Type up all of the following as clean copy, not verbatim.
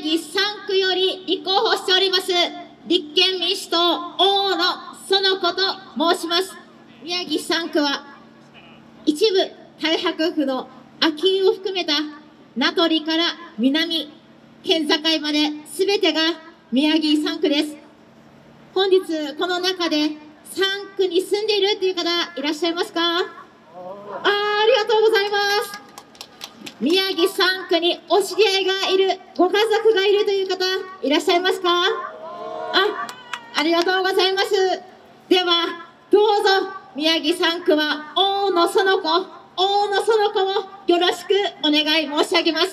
城3区より立候補しております立憲民主党大野園子と申します。宮城3区は一部太白区の秋保を含めた名取から南県境まで全てが宮城3区です。本日この中で3区に住んでいるという方いらっしゃいますか？ありがとうございます。宮城3区にお知り合いがいる、ご家族がいるという方いらっしゃいますか？ありがとうございます。ではどうぞ宮城3区は大野園子をよろしくお願い申し上げます。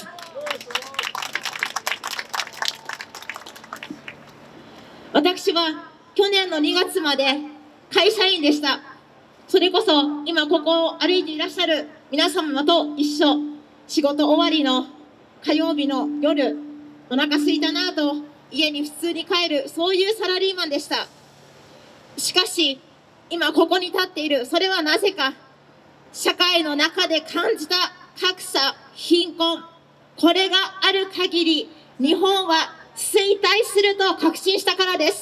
私は去年の2月まで会社員でした。それこそ今ここを歩いていらっしゃる皆様と一緒、仕事終わりの火曜日の夜、お腹空いたなと家に普通に帰る、そういうサラリーマンでした。しかし今ここに立っている、それはなぜか社会の中で感じた格差、貧困、これがある限り日本は衰退すると確信したからです。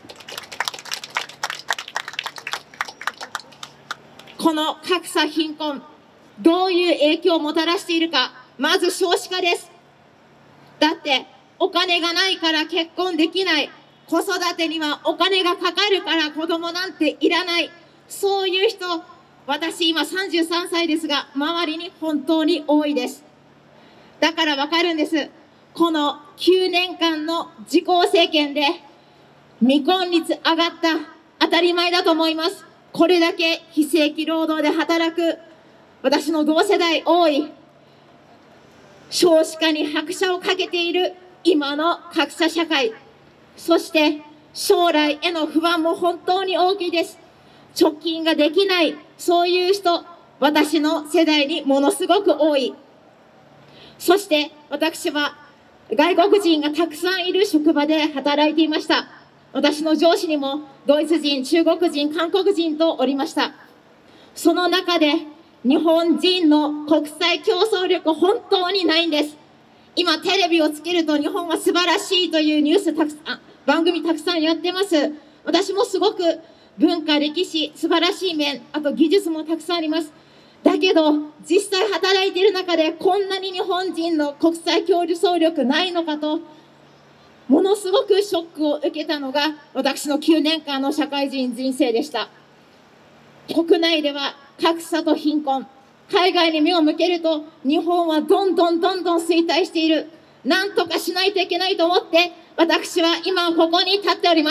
この格差、貧困、どういう影響をもたらしているか。まず少子化です。だってお金がないから結婚できない、子育てにはお金がかかるから子供なんていらない、そういう人、私今33歳ですが周りに本当に多いです。だからわかるんです。この9年間の自公政権で未婚率上がった、当たり前だと思います。これだけ非正規労働で働く私の同世代多い、少子化に拍車をかけている今の格差社会、そして将来への不安も本当に大きいです。貯金ができない、そういう人、私の世代にものすごく多い。そして私は外国人がたくさんいる職場で働いていました。私の上司にもドイツ人、中国人、韓国人とおりました。その中で日本人の国際競争力、本当にないんです。今テレビをつけると日本は素晴らしいというニュース番組たくさんやってます。私もすごく文化、歴史、素晴らしい面、あと技術もたくさんあります。だけど実際働いている中でこんなに日本人の国際競争力ないのかと、ものすごくショックを受けたのが私の9年間の社会人人生でした。国内では格差と貧困、海外に目を向けると日本はどんどん衰退している。なんとかしないといけないと思って私は今ここに立っております。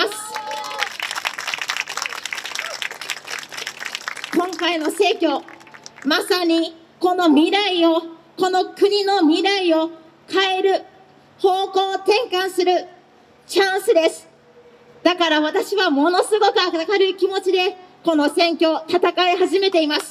今回の選挙、まさにこの未来を、この国の未来を変える、方向転換するチャンスです。だから私はものすごく明るい気持ちでこの選挙戦い始めています。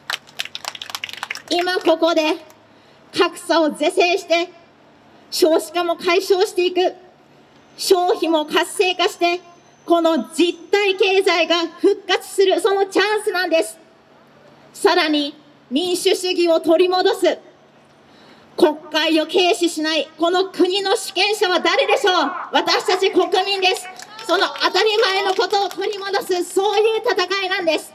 今ここで格差を是正して少子化も解消していく、消費も活性化してこの実体経済が復活する、そのチャンスなんです。さらに民主主義を取り戻す、国会を軽視しない、この国の主権者は誰でしょう？私たち国民です。その当たり前のことを取り戻す、そういう戦いなんです。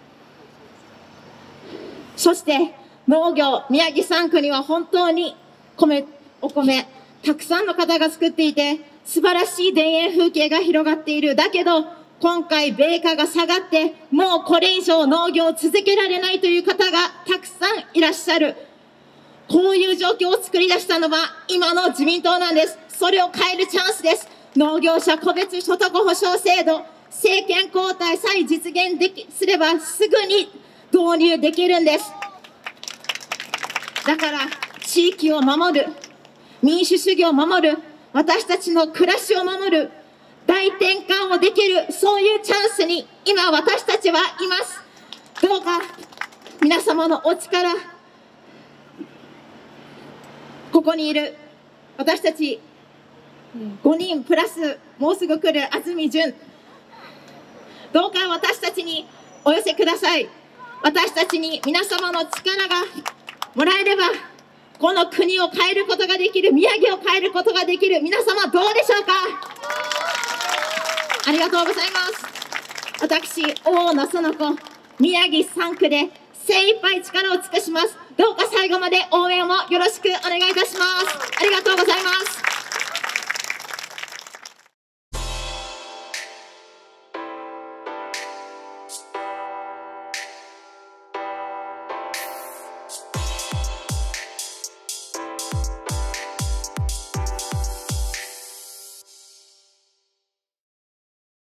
そして農業、宮城3区には本当にお米たくさんの方が作っていて素晴らしい田園風景が広がっている。だけど今回米価が下がってもうこれ以上農業を続けられないという方がたくさんいらっしゃる。こういう状況を作り出したのは今の自民党なんです。それを変えるチャンスです。農業者個別所得保障制度、政権交代さえ実現すればすぐに導入できるんです。だから地域を守る、民主主義を守る、私たちの暮らしを守る、大転換をできる、そういうチャンスに今私たちはいます。どうか皆様のお力、ここにいる私たち5人プラスもうすぐ来る安住淳、どうか私たちにお寄せください。私たちに皆様の力がもらえればこの国を変えることができる、宮城を変えることができる、皆様どうでしょうか。ありがとうございます。私、大野園子、宮城3区で精一杯力を尽くします。どうか最後まで応援をよろしくお願いいたします。ありがとうございます。